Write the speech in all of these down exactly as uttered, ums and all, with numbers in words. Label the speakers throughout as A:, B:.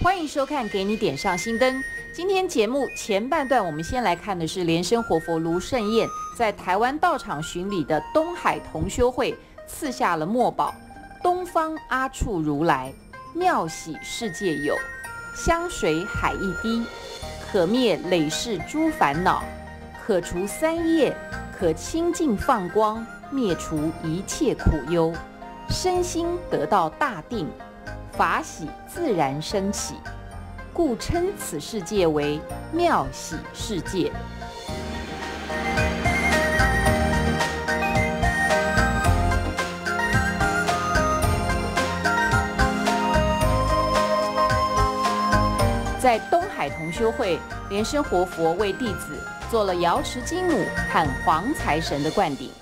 A: 欢迎收看《给你点上新灯》。今天节目前半段，我们先来看的是莲生活佛卢胜彦在台湾道场巡礼的东海同修会赐下了墨宝：东方阿处如来，妙喜世界有，香水海一滴，可灭累世诸烦恼，可除三业，可清净放光，灭除一切苦忧，身心得到大定，法喜自然升起，故称此世界为妙喜世界。在东海同修会，莲生活佛为弟子做了瑶池金母和黄财神的灌顶。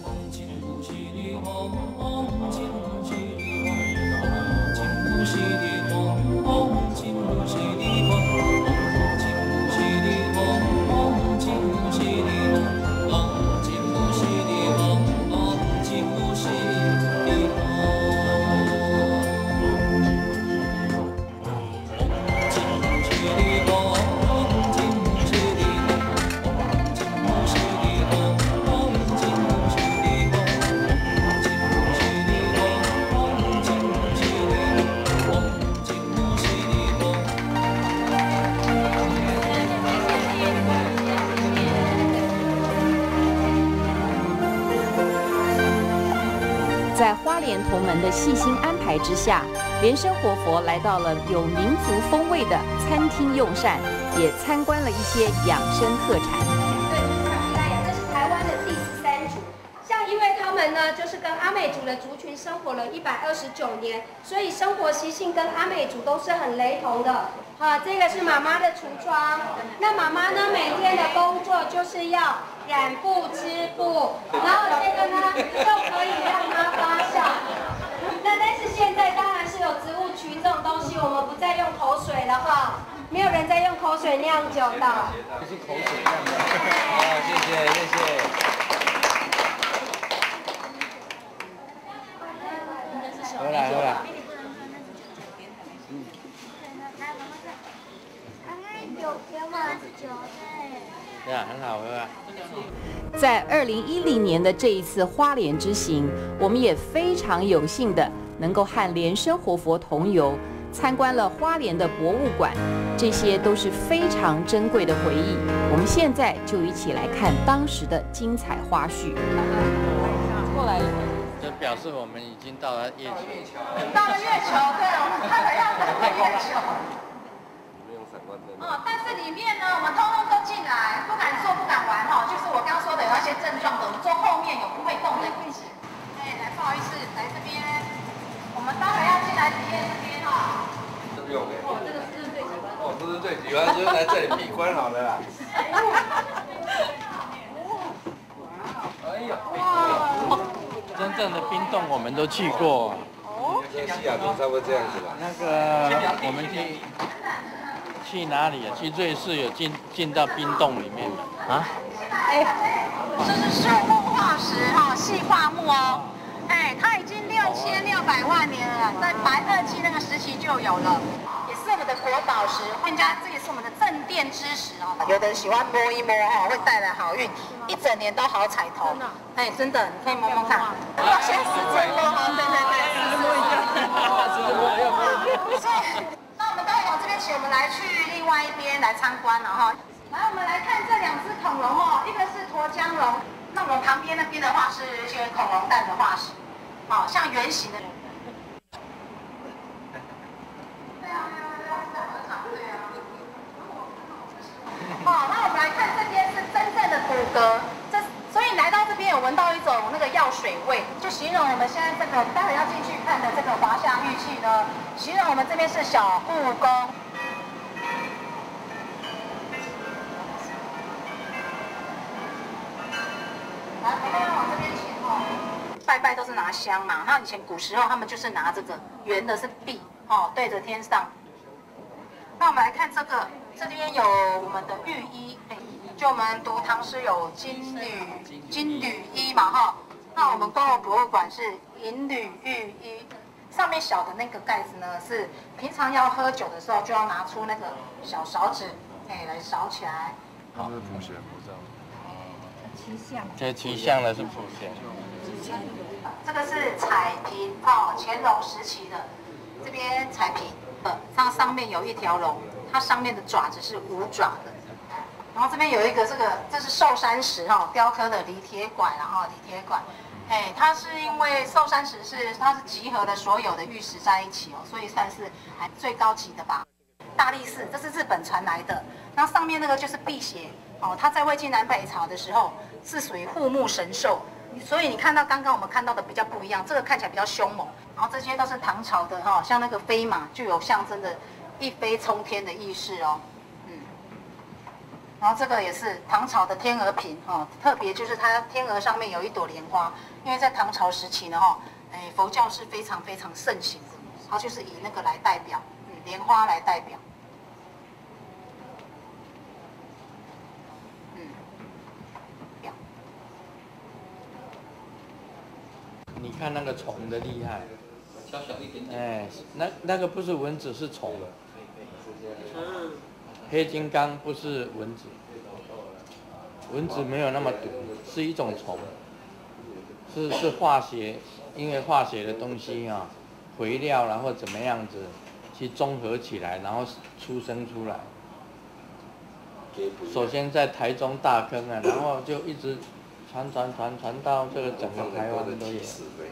A: 在花莲同门的细心安排之下，莲生活佛来到了有民族风味的餐厅用膳，也参观了一些养生特产。
B: 对，应该呀，这是台湾的第十三族。像因为他们呢，就是跟阿美族的族群生活了一百二十九年，所以生活习性跟阿美族都是很雷同的。啊，这个是妈妈的橱窗。那妈妈呢，每天的工作就是要染布织布，然后这个呢就可以让它发酵。那但是现在当然是有植物曲这种东西，我们不再用口水了哈，没有人再用口水酿酒的。
C: 这是口水酿的。好，谢谢谢谢。回来回来。嗯。对啊，很好喝啊。
A: 在二零一零年的这一次花莲之行，我们也非常有幸的能够和莲生活佛同游，参观了花莲的博物馆，这些都是非常珍贵的回忆。我们现在就一起来看当时的精彩花絮。过来，
C: 这表示我们已经到了月球。
D: 到了月球，对，我们看了要到月球。哦，但是里面呢，我们通通都进来，不敢做，不敢玩哈。就是我刚刚说的有那些症状的，我们坐后面有不会动的椅子。哎，来，不好意思，来这边，我们待会要进来体验这边哈。
E: 这不用哎。
B: 哦，这个是最喜欢的。
E: 哦，这是最喜欢，就是来这里闭关好了啦。哎呀，
C: 哇！真正的冰洞我们都去过。
E: 哦。跟西雅图差不多这样子吧。
C: 那个我们去。去哪里啊？去瑞士有进进到冰洞里面的啊？
D: 哎，这是树木化石哈，细化木哦。哎，它已经六千六百万年了，在白垩纪那个时期就有了，也是我们的国宝石。人家这也是我们的镇店之石哦。有的人喜欢摸一摸哈，会带来好运，一整年都好彩头。哎，真的，你可以摸摸看。要先试着摸哈，对对对，摸一下，试着摸，要摸一下。那我们待会往这边请，我们来去另外一边来参观了哈。来，我们来看这两只恐龙哦，一个是沱江龙，那我们旁边那边的话是一些恐龙蛋的化石，好、哦、像圆形的。对啊，对啊，对啊。好，那我们来看这边是真正的骨骼，这所以来到这边有闻到一种那个药水味，就形容我们现在这个待会要进去看的这个华夏玉器呢，形容我们这边是小故宫。来，我们要往这边请哦。拜拜都是拿香嘛，那以前古时候他们就是拿这个圆的是币哦，对着天上。那我们来看这个，这边有我们的御衣，哎，就我们读唐诗有金缕金缕衣嘛哈，那我们公共博物馆是银缕玉衣， 上面小的那个盖子呢，是平常要喝酒的时候就要拿出那个小勺子，哎，来勺起来。
E: 好，这是普贤菩萨。
D: 七项。
C: 这七项的是普贤。
D: 这个是彩屏哦，乾隆时期的，这边彩屏，呃，它上面有一条龙，它上面的爪子是五爪的。然后这边有一个这个，这是寿山石哈、哦，雕刻的锂铁管，然后锂铁管，哎，它是因为寿山石是它是集合了所有的玉石在一起哦，所以算是还最高级的吧。大力士，这是日本传来的，那上面那个就是辟邪哦，它在魏晋南北朝的时候是属于护木神兽。所以你看到刚刚我们看到的比较不一样，这个看起来比较凶猛，然后这些都是唐朝的哈、哦，像那个飞马就有象征的一飞冲天的意思哦，嗯，然后这个也是唐朝的天鹅瓶哦，特别就是它天鹅上面有一朵莲花，因为在唐朝时期呢哈、哦，哎佛教是非常非常盛行的，它就是以那个来代表，嗯，莲花来代表。
C: 你看那个虫的厉害，小小一点点。哎，那那个不是蚊子，是虫。嗯。黑金刚不是蚊子，蚊子没有那么毒，是一种虫，是是化学，因为化学的东西啊，肥料然后怎么样子去综合起来，然后出生出来。首先在台中大坑啊，然后就一直。传传传传到这个整个台湾都有。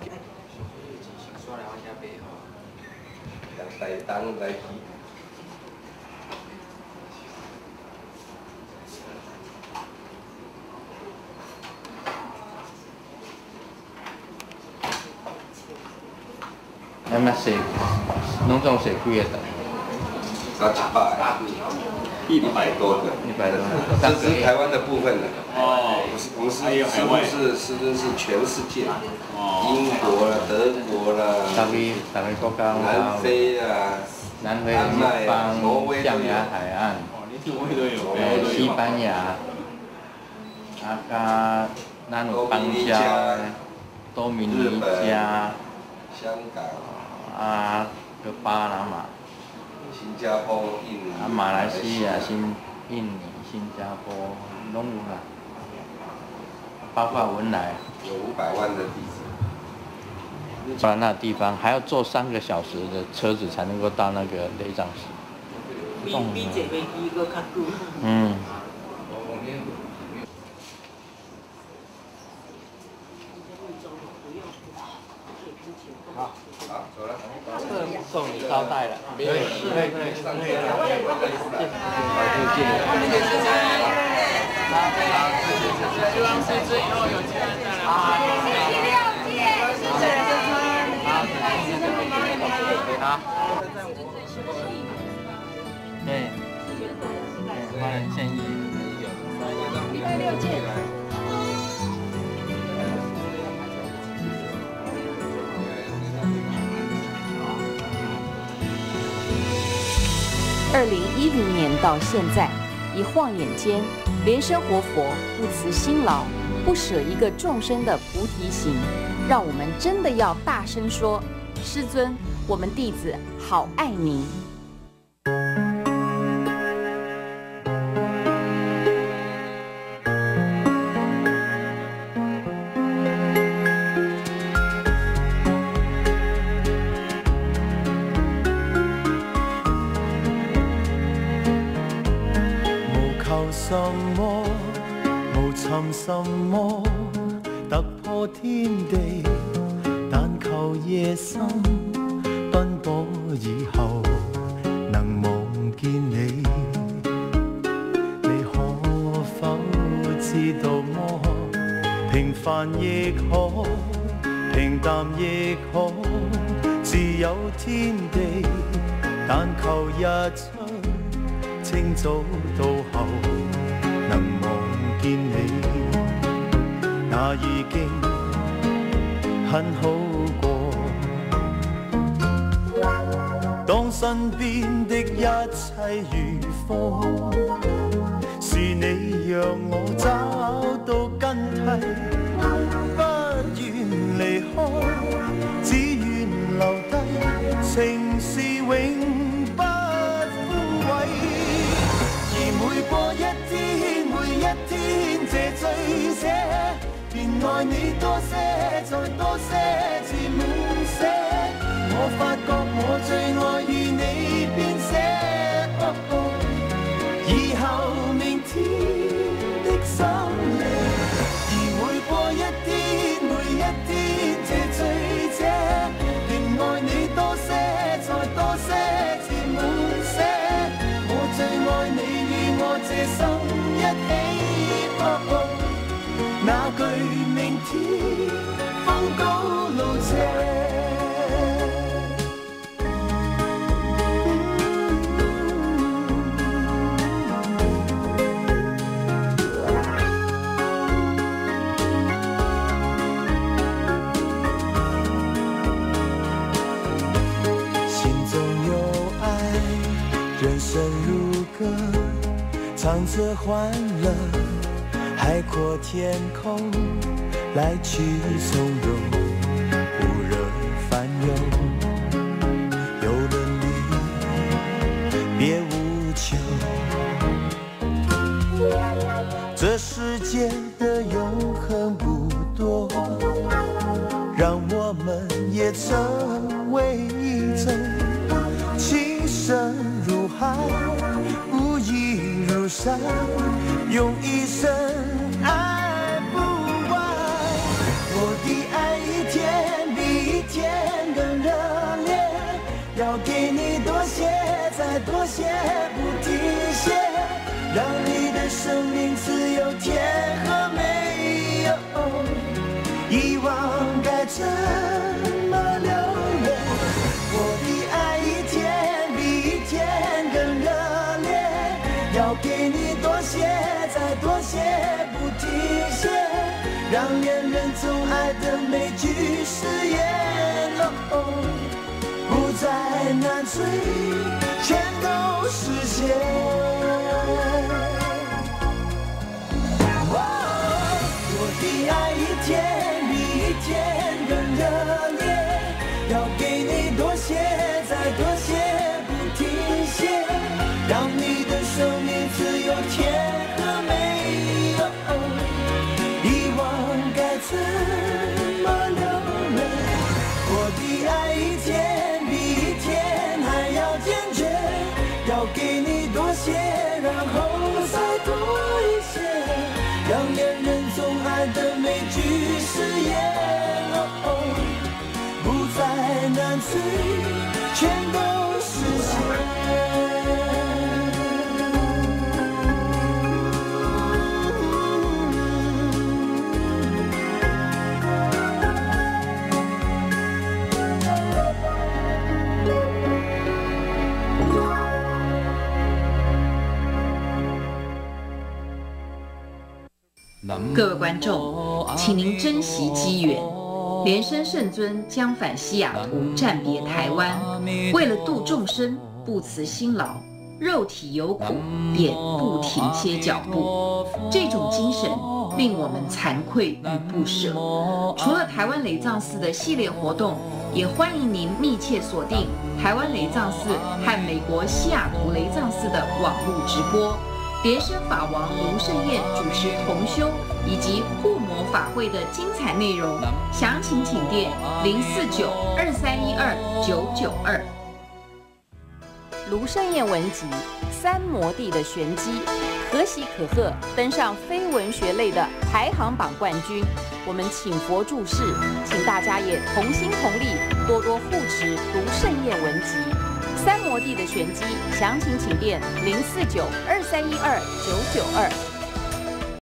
C: 那么写，拢总写几个的？
E: 才一百，一百多个，
C: 一百多个，
E: 这只是台湾的部分了。
F: 哦，
E: 我是我是师傅是师尊是全世界，英国啦、德国啦，
C: 大概大概国家
E: 南非啊，
C: 南非、日邦、象牙海岸，呃，西班牙，啊加咱有邦交，多米尼加，
E: 香港，
C: 啊个巴拿马。
E: 新加坡、印尼、
C: 啊，马来西亚、新印尼、新加坡拢有啦，包括文莱，
E: 有五百万的弟子。
C: 到那地方还要坐三个小时的车子才能够到那个雷藏寺。
F: 比比坐飞机搁较久。
C: 嗯。
E: 好，好，走了。
C: 送你招待了，可以，可以，可以，可以。
F: 希望师尊以后有机会再来。好，谢谢廖姐，谢谢。好。对，对，花人献艺。
B: 一百六件。
A: 二零一零年到现在，一晃眼间，莲生活佛不辞辛劳，不舍一个众生的菩提心，让我们真的要大声说：师尊，我们弟子好爱您。
G: 什麼無尋什麼突破天地，但求夜深奔波以後能望見你。你可否知道麼？平凡亦可，平淡亦可，自有天地，但求日出清早到後能望見你，那已經很好過。當身邊的一切如風，是你讓我找到根蒂，不願離開，只願留低愛你多些，再多些至滿瀉。我發覺我最愛與你編寫。哦哦，以後明天的深夜，而每過一天，每一天這醉者，願愛你多些，再多些至滿瀉。我最愛你與我這生一起。哦哦，那句明天風高路斜。人生如歌，唱着欢乐，海阔天空，来去从容，不惹烦忧。有了你，别无求。这世界的永恒不多，让我们也成为一种。情深如海，不移如山，用一生爱不完。我的爱一天比一天更热烈，要给你多些，再多些，不停歇，让你的生命自有甜和美。哦，遗忘该怎么留恋？我的爱一天比一天更热烈，要给你多些，再多些，不停歇，让恋人总爱的每句誓言，哦，不再难追，全都实现。我的爱一天比一天更热烈，要给你多些，再多些，不停歇，让你的生命自有甜和美。哦，遗忘该怎么留恋？我的爱一天比一天还要坚决，要给你多些，然后再多一些，让恋人总爱的每句誓言。哦，不再难追，全都实现。
A: 各位观众，请您珍惜机缘。连生圣尊将返西雅图，暂别台湾，为了度众生，不辞辛劳，肉体有苦，便不停歇脚步。这种精神令我们惭愧与不舍。除了台湾雷藏寺的系列活动，也欢迎您密切锁定台湾雷藏寺和美国西雅图雷藏寺的网络直播。莲生法王卢胜彦主持同修以及护摩法会的精彩内容，详情请电零四九二三一二九九二。卢胜彦文集《三摩地的玄机》，可喜可贺登上非文学类的排行榜冠军。我们请佛注释，请大家也同心同力，多多护持卢胜彦文集。三摩地的玄机，详情请电零四九二三一二九九二。